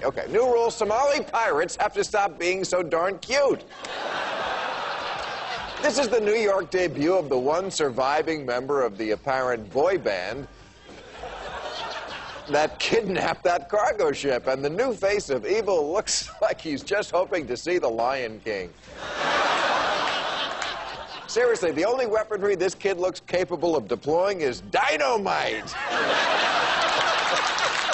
Okay. New rule, Somali pirates have to stop being so darn cute. This is the New York debut of the one surviving member of the apparent boy band that kidnapped that cargo ship. And the new face of evil looks like he's just hoping to see the Lion King. Seriously, the only weaponry this kid looks capable of deploying is dynamite.